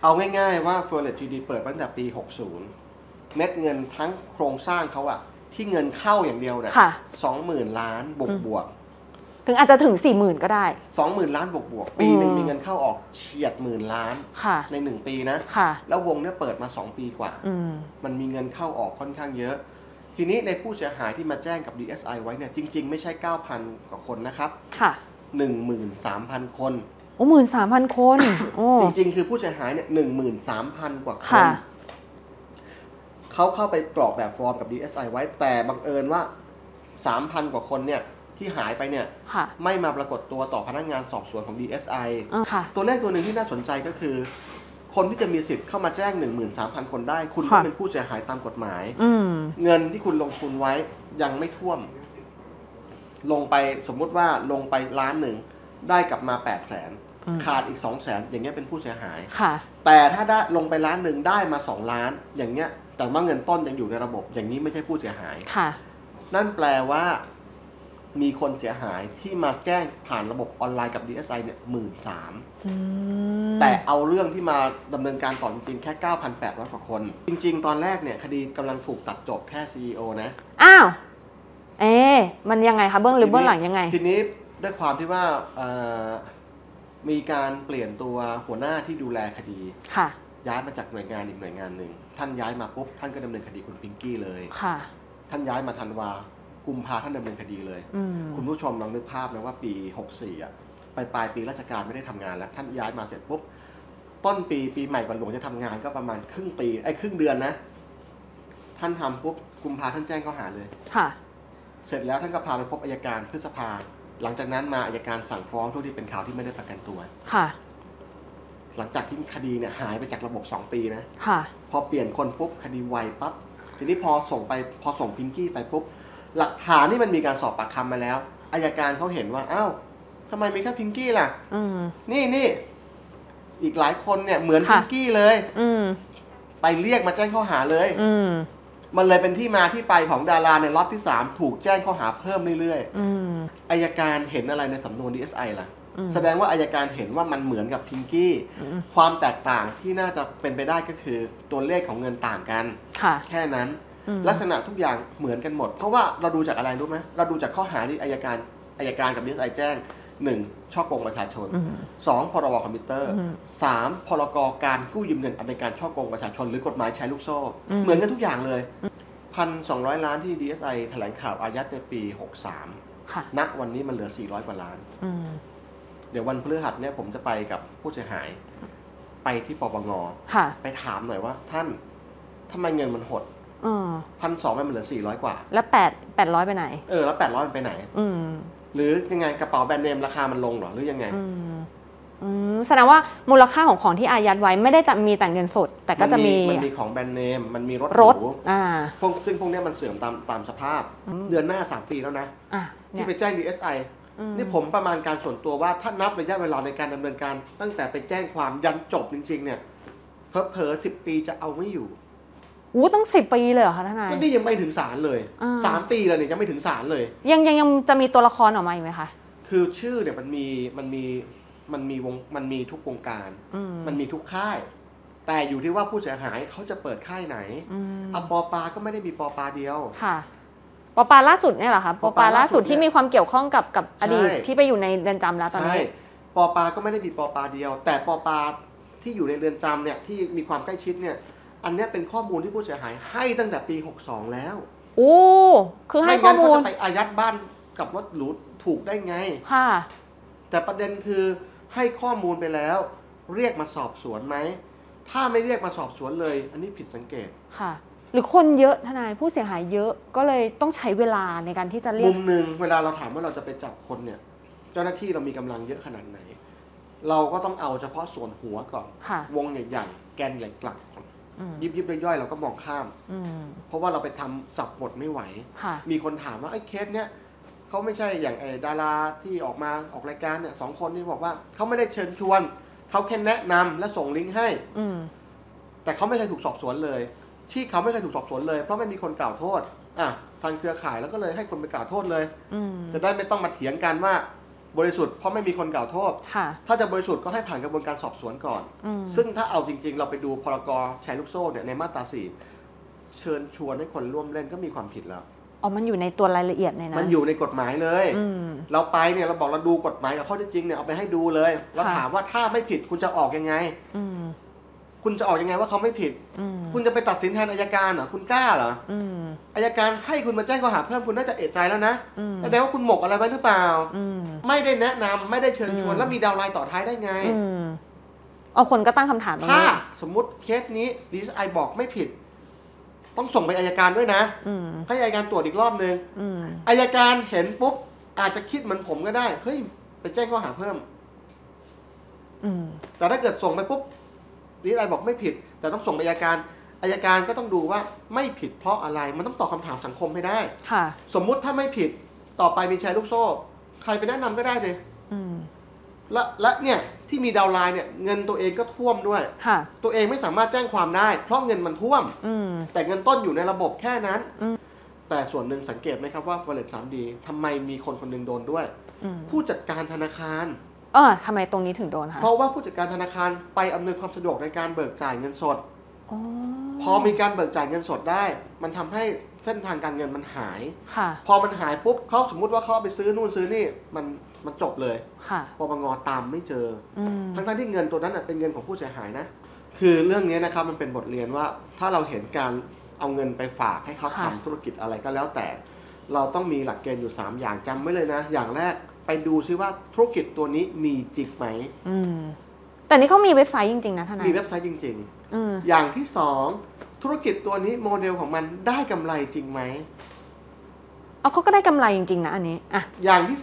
เอาง่ายๆว่า Forex GD เปิดตั้งแต่ปี 60 เม็ดเงินทั้งโครงสร้างเขาอะที่เงินเข้าอย่างเดียวเนี่ย20,000 ล้านบวกถึงอาจจะถึง 40,000 ก็ได้ 20,000 ล้านบวกปีหนึ่งมีเงินเข้าออกเฉียด10,000 ล้านใน1 ปีนะแล้ววงเนี่ยเปิดมา2 ปีกว่ามันมีเงินเข้าออกค่อนข้างเยอะทีนี้ในผู้เสียหายที่มาแจ้งกับ DSI ไว้เนี่ยจริงๆไม่ใช่ 9,000 กว่าคนนะครับ13,000 คนโอ้ 13,000 คนจริงๆคือผู้เสียหายเนี่ย13,000 กว่าคนเขาเข้าไปกรอกแบบฟอร์มกับ DSI ไว้แต่บังเอิญว่า 3,000 กว่าคนเนี่ยที่หายไปเนี่ยไม่มาปรากฏตัวต่อพนักงานสอบสวนของ DSI ตัวเลขตัวหนึ่งที่น่าสนใจก็คือคนที่จะมีสิทธิ์เข้ามาแจ้ง 13,000 คนได้คุณก็เป็นผู้เสียหายตามกฎหมายเงินที่คุณลงทุนไว้ยังไม่ท่วมลงไปสมมุติว่าลงไป1,000,000ได้กลับมา 800,000 ขาดอีก 200,000 อย่างเงี้ยเป็นผู้เสียหายแต่ถ้าได้ลงไป1,000,000ได้มา2 ล้านอย่างเงี้ยแต่ว่าเงินต้นยังอยู่ในระบบอย่างนี้ไม่ใช่ผู้เสียหายนั่นแปลว่ามีคนเสียหายที่มาแจ้งผ่านระบบออนไลน์กับ DSI เนี่ย 13,000 แต่เอาเรื่องที่มาดำเนินการต่อจริงๆแค่ 9,800 กว่าคนจริงๆตอนแรกเนี่ยคดีกำลังถูกตัดจบแค่ CEO นะอ้าวมันยังไงคะเบื้องลึกเบื้องหลังยังไงทีนี้ด้วยความที่ว่ามีการเปลี่ยนตัวหัวหน้าที่ดูแลคดีย้ายมาจากหน่วยงานอีกหน่วยงานหนึ่งท่านย้ายมาปุ๊บท่านก็ดำเนินคดีคุณพิงกี้เลยท่านย้ายมาธันวากุมภาท่านดำเนินคดีเลยคุณผู้ชมลองนึกภาพนะว่าปี 64อ่ะปลายปีราชการไม่ได้ทำงานแล้วท่านย้ายมาเสร็จปุ๊บต้นปีใหม่วันหลวงจะทำงานก็ประมาณครึ่งเดือนนะท่านทำปุ๊บกุมภาท่านแจ้งข้อหาเลยเสร็จแล้วท่านก็พาไปพบอัยการพฤษภาหลังจากนั้นมาอัยการสั่งฟ้องช่วงที่เป็นข่าวที่ไม่ได้ประกันตัวหลังจากที่คดีเนี่ยหายไปจากระบบ2 ปีนะพอเปลี่ยนคนปุ๊บคดีไวปั๊บทีนี้พอส่งพิงกี้ไปปุ๊บหลักฐานนี่มันมีการสอบปากคำมาแล้วอัยการเขาเห็นว่าอ้าวทำไมมีแค่พิงกี้ล่ะนี่อีกหลายคนเนี่ยเหมือนพิงกี้เลยไปเรียกมาแจ้งข้อหาเลยมันเลยเป็นที่มาที่ไปของดาราในล็อตที่3ถูกแจ้งข้อหาเพิ่มเรื่อยๆอัยการเห็นอะไรในสำนวน DSI ล่ะแสดงว่าอัยการเห็นว่ามันเหมือนกับพิงกี้ความแตกต่างที่น่าจะเป็นไปได้ก็คือตัวเลขของเงินต่างกันแค่นั้นลักษณะทุกอย่างเหมือนกันหมดเพราะว่าเราดูจากอะไรรู้ไหมเราดูจากข้อหาที่อัยการกับ DSI แจ้ง1ช่อโกงประชาชน2พรบคอมพิวเตอร์3พรกการกู้ยืมเงินในการช่อโกงประชาชนหรือกฎหมายใช้ลูกโซ่เหมือนกันทุกอย่างเลย 1,200 ล้านที่ DSI แถลงข่าวอายัดในปี 63ณวันนี้มันเหลือ400 กว่าล้านเดี๋ยววันพฤหัสเนี่ยผมจะไปกับผู้เสียหายไปที่ปปงไปถามหน่อยว่าท่านทำไมเงินมันหด1,200มันเหลือ400 กว่าแล้ว800ไปไหนแล้ว800มันไปไหนหรือยังไงกระเป๋าแบรนด์เนมราคามันลงหรอหรือยังไงแสดงว่ามูลค่าของที่อายัดไว้ไม่ได้มีแต่เงินสดแต่ก็จะมีของแบรนด์เนมมันมีรถซึ่งพวกนี้มันเสื่อมตามสภาพเดือนหน้า3 ปีแล้วนะที่ไปแจ้ง DSI นี่ผมประมาณการส่วนตัวว่าถ้านับระยะเวลาในการดำเนินการตั้งแต่ไปแจ้งความยันจบจริงๆเนี่ยเผลอ10 ปีจะเอาไม่อยู่ต้อง10 ปีเลยเหรอคะทนายก็นี่ยังไม่ถึงศาลเลย3 ปีแล้วเนี่ยยังไม่ถึงศาลเลยยังจะมีตัวละครออกมาอีกไหมคะคือชื่อเนี่ยมันมีทุกวงการมันมีทุกค่ายแต่อยู่ที่ว่าผู้เสียหายเขาจะเปิดค่ายไหนปปาก็ไม่ได้มีปปาเดียวค่ะปปาล่าสุดเนี่ยเหรอคะปปาล่าสุดที่มีความเกี่ยวข้องกับอดีตที่ไปอยู่ในเรือนจำแล้วตอนนี้ปปาก็ไม่ได้มีปปาเดียวแต่ปปาที่อยู่ในเรือนจำเนี่ยที่มีความใกล้ชิดเนี่ยอันนี้เป็นข้อมูลที่ผู้เสียหายให้ตั้งแต่ปี62แล้วคือให้ข้อมูลจะไปอายัดบ้านกับรถหรูถูกได้ไงค่ะแต่ประเด็นคือให้ข้อมูลไปแล้วเรียกมาสอบสวนไหมถ้าไม่เรียกมาสอบสวนเลยอันนี้ผิดสังเกตค่ะหรือคนเยอะทนายผู้เสียหายเยอะก็เลยต้องใช้เวลาในการที่จะเรียกมุมหนึ่งเวลาเราถามว่าเราจะไปจับคนเนี่ยเจ้าหน้าที่เรามีกำลังเยอะขนาดไหนเราก็ต้องเอาเฉพาะส่วนหัวก่อนวงใหญ่ๆแกนใหญ่กลักยิบย่อยๆเราก็มองข้ามเพราะว่าเราไปทำจับหมดไม่ไหวมีคนถามว่าไอ้เคสเนี้ยเขาไม่ใช่อย่างดาราที่ออกรายการเนี่ย2 คนนี่บอกว่าเขาไม่ได้เชิญชวนเขาแค่แนะนำและส่งลิงก์ให้แต่เขาไม่เคยถูกสอบสวนเลยที่เขาไม่เคยถูกสอบสวนเลยเพราะไม่มีคนกล่าวโทษทางเครือข่ายแล้วก็เลยให้คนไปกล่าวโทษเลยจะได้ไม่ต้องมาเถียงกันว่าบริสุทธิ์เพราะไม่มีคนกล่าวโทษถ้าจะบริสุทธิ์ก็ให้ผ่านกระบวนการสอบสวนก่อนซึ่งถ้าเอาจริงๆเราไปดูพรก.แชร์ลูกโซ่เนี่ยในมาตรา 4เชิญชวนให้คนร่วมเล่นก็มีความผิดแล้วมันอยู่ในตัวรายละเอียดในนั้นมันอยู่ในกฎหมายเลยเราไปเนี่ยเราบอกเราดูกฎหมายกับข้อเท็จจริงเนี่ยเอาไปให้ดูเลยแล้วถามว่าถ้าไม่ผิดคุณจะออกยังไงคุณจะออกยังไงว่าเขาไม่ผิดคุณจะไปตัดสินแทนอัยการเหรอคุณกล้าเหรออัยการให้คุณมาแจ้งข้อหาเพิ่มคุณน่าจะเอะใจแล้วนะแสดงว่าคุณหมกอะไรไว้หรือเปล่าไม่ได้แนะนำไม่ได้เชิญชวนแล้วมีดาวไลน์ต่อท้ายได้ไงคนก็ตั้งคำถามตรงนี้ถ้าสมมุติเคสนี้DSIบอกไม่ผิดต้องส่งไปอัยการด้วยนะให้อัยการตรวจอีกรอบนึงอัยการเห็นปุ๊บอาจจะคิดเหมือนผมก็ได้เฮ้ยไปแจ้งข้อหาเพิ่มแต่ถ้าเกิดส่งไปปุ๊บDSIบอกไม่ผิดแต่ต้องส่งไปอัยการก็ต้องดูว่าไม่ผิดเพราะอะไรมันต้องตอบคำถามสังคมให้ได้สมมุติถ้าไม่ผิดต่อไปมีแชร์ลูกโซ่ใครไปแนะนำก็ได้เลยและเนี่ยที่มีดาวไลน์เนี่ยเงินตัวเองก็ท่วมด้วยตัวเองไม่สามารถแจ้งความได้เพราะเงินมันท่วมแต่เงินต้นอยู่ในระบบแค่นั้นแต่ส่วนหนึ่งสังเกตไหมครับว่า Forex 3D ทำไมมีคนคนหนึ่งโดนด้วยผู้จัดการธนาคารทำไมตรงนี้ถึงโดนคะเพราะว่าผู้จัดการธนาคารไปอำนวยความสะดวกในการเบิกจ่ายเงินสดพอมีการเบิกจ่ายเงินสดได้มันทำให้เส้นทางการเงินมันหายพอมันหายปุ๊บเขาสมมุติว่าเขาไปซื้อนู่นซื้อนี่มันจบเลยปปง.ตามไม่เจอทั้งที่เงินตัวนั้นเป็นเงินของผู้เสียหายนะคือเรื่องนี้นะครับมันเป็นบทเรียนว่าถ้าเราเห็นการเอาเงินไปฝากให้เขาทำธุรกิจอะไรก็แล้วแต่เราต้องมีหลักเกณฑ์อยู่3อย่างจำไว้เลยนะอย่างแรกไปดูซิว่าธุรกิจตัวนี้มีจริงไหมแต่นี่เขามีเว็บไซต์จริงๆนะทนายมีเว็บไซต์จริงๆอย่างที่2ธุรกิจตัวนี้โมเดลของมันได้กำไรจริงไหมเขาก็ได้กำไรจริงๆนะอันนี้อย่างที่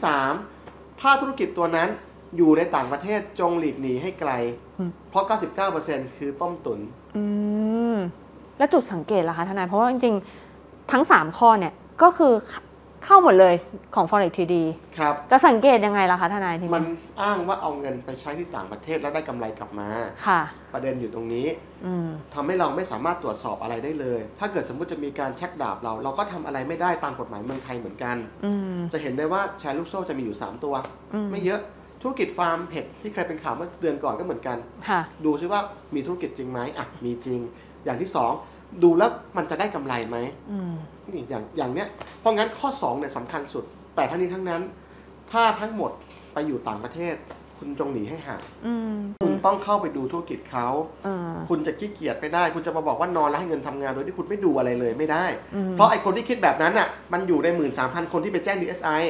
3ถ้าธุรกิจตัวนั้นอยู่ในต่างประเทศจงหลีกหนีให้ไกลเพราะ 99% คือต้มตุ๋นแล้วจุดสังเกตล่ะคะทนายเพราะว่าจริงๆทั้ง3ข้อเนี่ยก็คือเข้าหมดเลยของ Forex 3D ครับจะสังเกตยังไงล่ะคะทนายทีนี้มันอ้างว่าเอาเงินไปใช้ที่ต่างประเทศแล้วได้กำไรกลับมาประเด็นอยู่ตรงนี้ทำให้เราไม่สามารถตรวจสอบอะไรได้เลยถ้าเกิดสมมุติจะมีการชักดาบเราก็ทำอะไรไม่ได้ตามกฎหมายเมืองไทยเหมือนกันจะเห็นได้ว่าแชร์ลูกโซ่จะมีอยู่3ตัวไม่เยอะธุรกิจฟาร์มเห็ดที่เคยเป็นข่าวเมื่อเดือนก่อนก็เหมือนกันดูซิว่ามีธุรกิจจริงไหมมีจริงอย่างที่2ดูแล้วมันจะได้กำไรไหมนี่อย่างเนี้ยเพราะงั้นข้อ2เนี่ยสำคัญสุดแต่ทั้งนี้ทั้งนั้นถ้าทั้งหมดไปอยู่ต่างประเทศคุณจงหนีให้ห่างคุณต้องเข้าไปดูธุรกิจเขาคุณจะขี้เกียจไปได้คุณจะมาบอกว่านอนแล้วให้เงินทำงานโดยที่คุณไม่ดูอะไรเลยไม่ได้เพราะไอ้คนที่คิดแบบนั้นอ่ะมันอยู่ใน 13,000 คนที่ไปแจ้ง DSI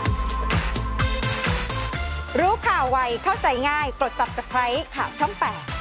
รู้ข่าวไวเข้าใจง่ายกด Subscribe ข่าวช่อง 8